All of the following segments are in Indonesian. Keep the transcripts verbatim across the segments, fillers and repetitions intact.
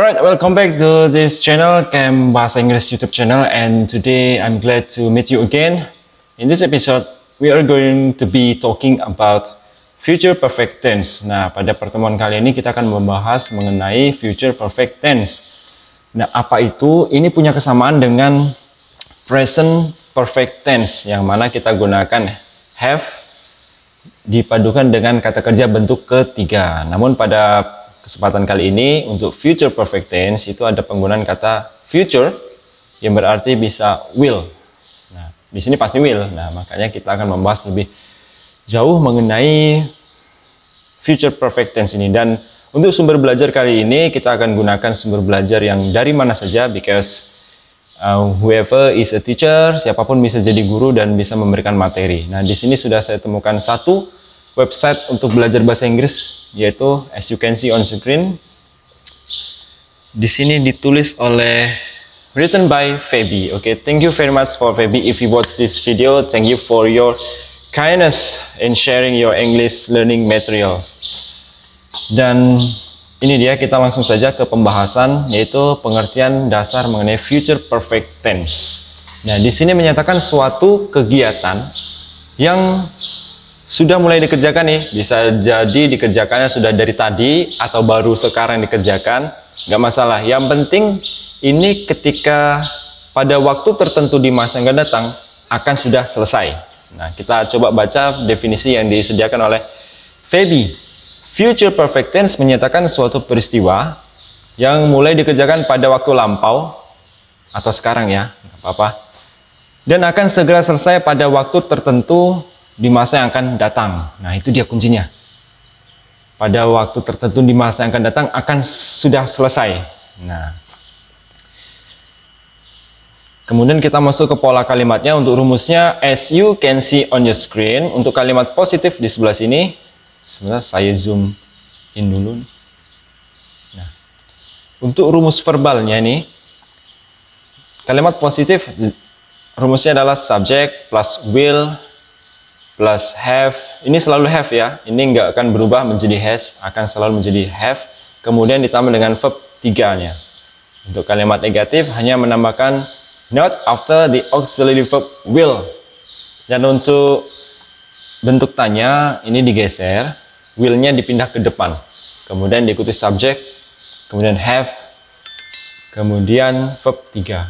Alright, welcome back to this channel, Camp Bahasa Inggris YouTube channel, and today I'm glad to meet you again. In this episode, we are going to be talking about future perfect tense. Nah, pada pertemuan kali ini kita akan membahas mengenai future perfect tense. Nah, apa itu? Ini punya kesamaan dengan present perfect tense, yang mana kita gunakan have dipadukan dengan kata kerja bentuk ketiga. Namun pada kesempatan kali ini untuk future perfect tense itu ada penggunaan kata future yang berarti bisa will. Nah, di sini pasti will. Nah, makanya kita akan membahas lebih jauh mengenai future perfect tense ini. Dan untuk sumber belajar kali ini kita akan gunakan sumber belajar yang dari mana saja, because uh, whoever is a teacher, siapapun bisa jadi guru dan bisa memberikan materi. Nah, di sini sudah saya temukan satu website untuk belajar bahasa Inggris, yaitu as you can see on screen. Di sini ditulis oleh written by Feby. Oke, okay, thank you very much for Feby. If you watch this video, thank you for your kindness in sharing your English learning materials. Dan ini dia, kita langsung saja ke pembahasan, yaitu pengertian dasar mengenai future perfect tense. Nah, di sini menyatakan suatu kegiatan yang sudah mulai dikerjakan nih, bisa jadi dikerjakannya sudah dari tadi atau baru sekarang dikerjakan, nggak masalah. Yang penting ini ketika pada waktu tertentu di masa yang akan datang akan sudah selesai. Nah, kita coba baca definisi yang disediakan oleh Feby. Future perfect tense menyatakan suatu peristiwa yang mulai dikerjakan pada waktu lampau atau sekarang ya, nggak apa-apa, dan akan segera selesai pada waktu tertentu di masa yang akan datang. Nah, itu dia kuncinya. Pada waktu tertentu di masa yang akan datang akan sudah selesai. Nah, kemudian kita masuk ke pola kalimatnya. Untuk rumusnya, as you can see on your screen, untuk kalimat positif di sebelah sini, sebentar saya zoom in dulu. Nah, untuk rumus verbalnya nih, kalimat positif rumusnya adalah subject plus will plus have. Ini selalu have ya, ini nggak akan berubah menjadi has, akan selalu menjadi have, kemudian ditambah dengan verb tiganya. Untuk kalimat negatif hanya menambahkan not after the auxiliary verb will. Dan untuk bentuk tanya ini digeser, will-nya dipindah ke depan, kemudian diikuti subject, kemudian have, kemudian verb tiga.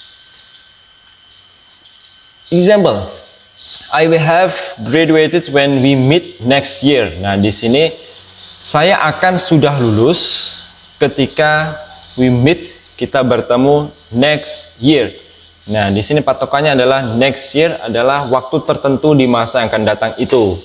Example, I will have graduated when we meet next year. Nah, di sini saya akan sudah lulus ketika we meet, kita bertemu next year. Nah, di sini patokannya adalah next year adalah waktu tertentu di masa yang akan datang itu.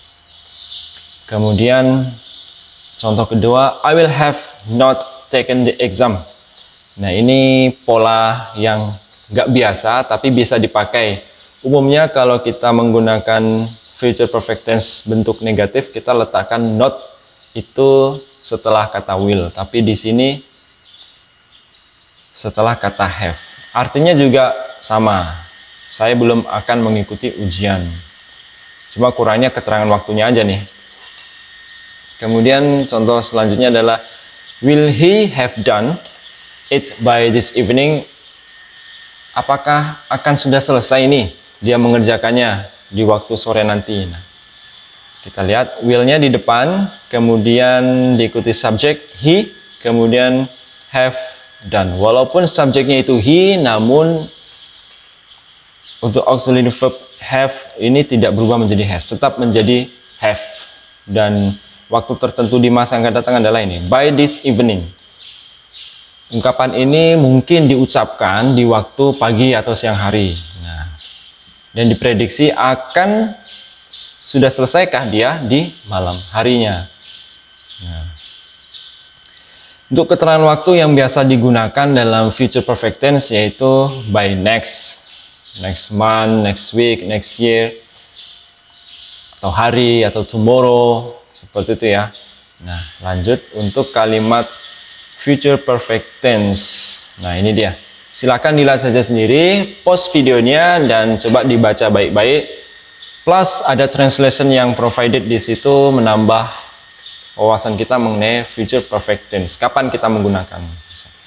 Kemudian contoh kedua, I will have not taken the exam. Nah, ini pola yang nggak biasa tapi bisa dipakai. Umumnya kalau kita menggunakan future perfect tense bentuk negatif, kita letakkan not itu setelah kata will, tapi di sini setelah kata have. Artinya juga sama. Saya belum akan mengikuti ujian. Cuma kurangnya keterangan waktunya aja nih. Kemudian contoh selanjutnya adalah will he have done it by this evening? Apakah akan sudah selesai nih dia mengerjakannya di waktu sore nanti? Nah, kita lihat will-nya di depan, kemudian diikuti subjek he, kemudian have done. Walaupun subjeknya itu he, namun untuk auxiliary verb have ini tidak berubah menjadi has, tetap menjadi have. Dan waktu tertentu di masa yang akan datang adalah ini, by this evening. Ungkapan ini mungkin diucapkan di waktu pagi atau siang hari. Nah, dan diprediksi akan sudah selesaikah dia di malam harinya. Nah, untuk keterangan waktu yang biasa digunakan dalam future perfect tense yaitu by next, next month, next week, next year, atau hari, atau tomorrow, seperti itu ya. Nah, lanjut untuk kalimat future perfect tense. Nah, ini dia. Silakan dilihat saja sendiri, pause videonya dan coba dibaca baik-baik. Plus ada translation yang provided di situ menambah wawasan kita mengenai future perfect tense. Kapan kita menggunakan?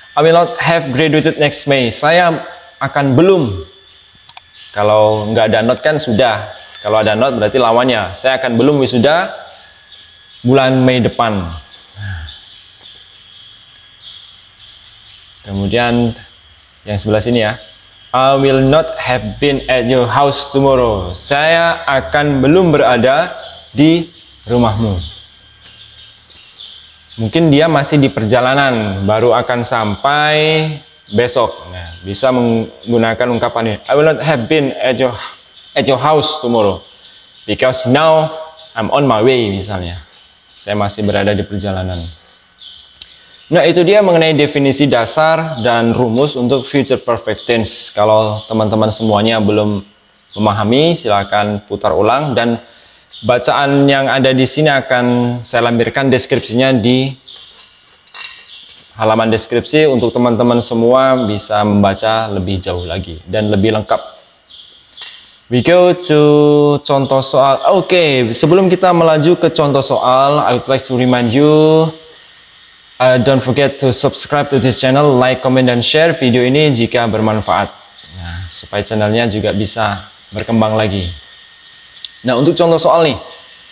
I will not have graduated next May. Saya akan belum. Kalau nggak ada not kan sudah. Kalau ada not berarti lawannya. Saya akan belum wisuda bulan Mei depan. Kemudian yang sebelah sini ya. I will not have been at your house tomorrow. Saya akan belum berada di rumahmu. Mungkin dia masih di perjalanan, baru akan sampai besok. Nah, bisa menggunakan ungkapan ini. I will not have been at your at your house tomorrow because now I'm on my way misalnya. Saya masih berada di perjalanan. Nah, itu dia mengenai definisi dasar dan rumus untuk future perfect tense. Kalau teman-teman semuanya belum memahami, silakan putar ulang, dan bacaan yang ada di sini akan saya lampirkan deskripsinya di halaman deskripsi untuk teman-teman semua bisa membaca lebih jauh lagi dan lebih lengkap. We go to contoh soal. Oke, okay, sebelum kita melaju ke contoh soal, I would like to remind you, uh, don't forget to subscribe to this channel, like, comment, dan share video ini jika bermanfaat. Nah, supaya channelnya juga bisa berkembang lagi. Nah, untuk contoh soal nih,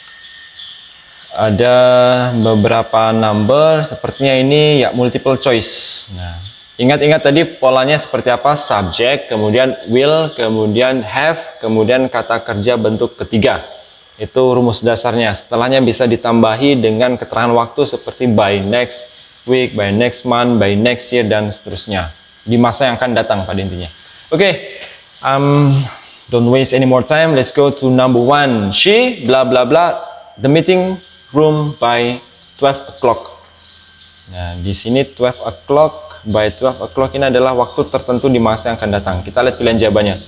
ada beberapa number, sepertinya ini ya multiple choice. Nah, ingat-ingat tadi polanya seperti apa? Subject, kemudian will, kemudian have, kemudian kata kerja bentuk ketiga. Itu rumus dasarnya. Setelahnya bisa ditambahi dengan keterangan waktu seperti by next week, by next month, by next year, dan seterusnya. Di masa yang akan datang pada intinya. Oke, okay. um, Don't waste any more time. Let's go to number one. She blah blah blah the meeting room by twelve o'clock. Nah, di sini twelve o'clock by twelve o'clock ini adalah waktu tertentu di masa yang akan datang. Kita lihat pilihan jawabannya.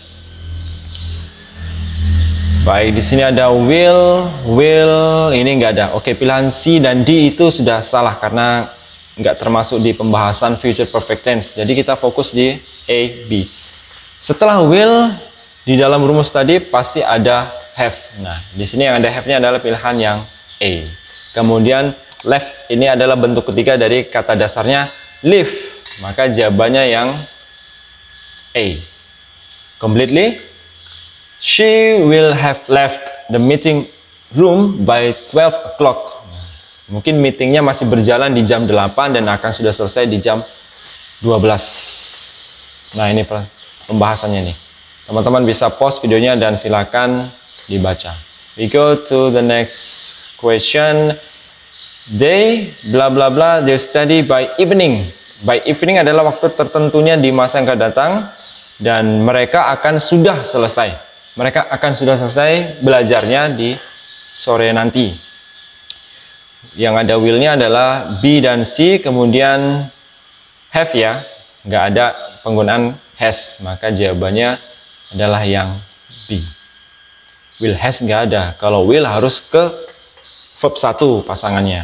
Baik, di sini ada will, will ini enggak ada. Oke, pilihan C dan D itu sudah salah karena enggak termasuk di pembahasan future perfect tense. Jadi kita fokus di A, B. Setelah will, di dalam rumus tadi pasti ada have. Nah, di sini yang ada have-nya adalah pilihan yang A. Kemudian left ini adalah bentuk ketiga dari kata dasarnya leave. Maka jawabannya yang A. Completely, she will have left the meeting room by twelve o'clock. Mungkin meetingnya masih berjalan di jam delapan dan akan sudah selesai di jam dua belas. Nah, ini pembahasannya nih. Teman-teman bisa pause videonya dan silakan dibaca. We go to the next question. They bla bla bla they study by evening. By evening adalah waktu tertentunya di masa yang akan datang dan mereka akan sudah selesai. Mereka akan sudah selesai belajarnya di sore nanti. Yang ada will-nya adalah B dan C, kemudian have ya, nggak ada penggunaan has, maka jawabannya adalah yang B. Will has nggak ada. Kalau will harus ke verb satu pasangannya.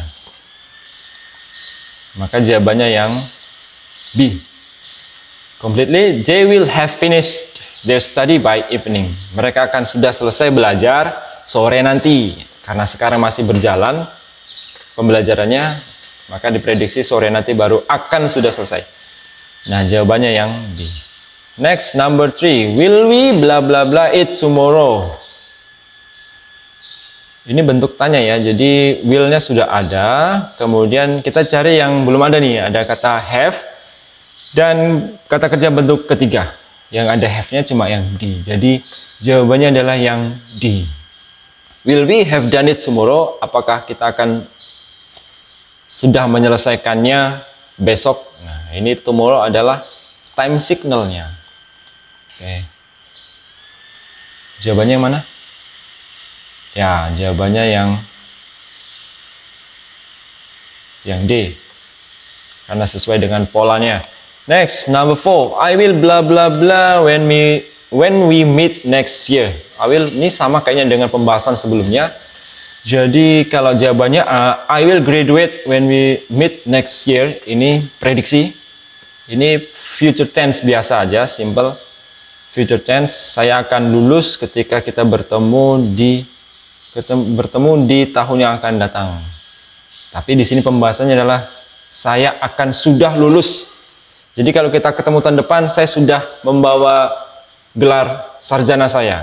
Maka jawabannya yang B. Completely, they will have finished their study by evening. Mereka akan sudah selesai belajar sore nanti. Karena sekarang masih berjalan pembelajarannya, maka diprediksi sore nanti baru akan sudah selesai. Nah, jawabannya yang B. Next, number three. Will we bla bla bla eat tomorrow? Ini bentuk tanya ya. Jadi will-nya sudah ada. Kemudian kita cari yang belum ada nih. Ada kata have dan kata kerja bentuk ketiga. Yang ada have-nya cuma yang D. Jadi jawabannya adalah yang D. Will we have done it tomorrow? Apakah kita akan sudah menyelesaikannya besok? Nah, ini tomorrow adalah time signalnya. Oke. Jawabannya yang mana? Ya, jawabannya yang yang D. Karena sesuai dengan polanya. Next, number four. I will bla bla bla when we when we meet next year. I will ini sama kayaknya dengan pembahasan sebelumnya. Jadi kalau jawabannya uh, I will graduate when we meet next year, ini prediksi. Ini future tense biasa aja, simple. Future tense, saya akan lulus ketika kita bertemu di ketemu, bertemu di tahun yang akan datang. Tapi di sini pembahasannya adalah saya akan sudah lulus Jadi kalau kita ketemu tahun depan, saya sudah membawa gelar sarjana saya.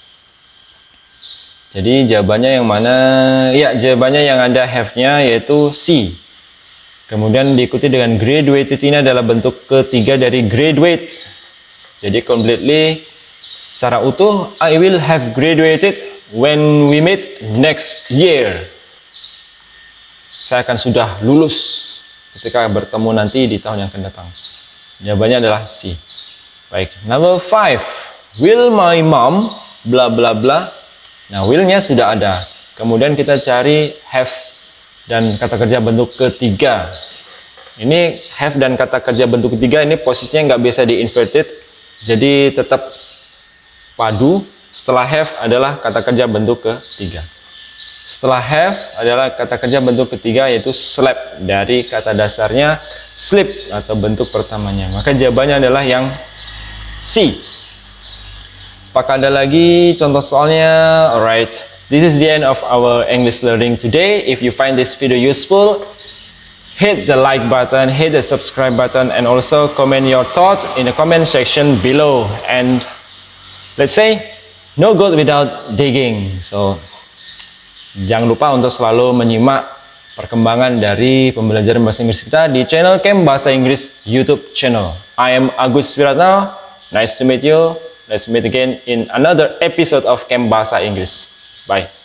Jadi jawabannya yang mana? Ya, jawabannya yang ada have-nya yaitu C. Kemudian diikuti dengan graduated, ini adalah bentuk ketiga dari graduate. Jadi completely secara utuh, I will have graduated when we meet next year. Saya akan sudah lulus ketika bertemu nanti di tahun yang akan datang. Jawabannya adalah C. Baik, number five. Will my mom bla bla bla. Nah, will-nya sudah ada. Kemudian kita cari have dan kata kerja bentuk ketiga. Ini have dan kata kerja bentuk ketiga ini posisinya nggak bisa di inverted. Jadi tetap padu. Setelah have adalah kata kerja bentuk ketiga. Setelah have adalah kata kerja bentuk ketiga yaitu slept, dari kata dasarnya sleep atau bentuk pertamanya. Maka jawabannya adalah yang C. Apakah ada lagi contoh soalnya? Alright, this is the end of our English learning today. If you find this video useful, hit the like button, hit the subscribe button, and also comment your thoughts in the comment section below. And let's say, no good without digging. So jangan lupa untuk selalu menyimak perkembangan dari pembelajaran bahasa Inggris kita di channel Camp Bahasa Inggris YouTube channel. I am Agus Wiratno. Nice to meet you. Let's meet again in another episode of Camp Bahasa Inggris. Bye.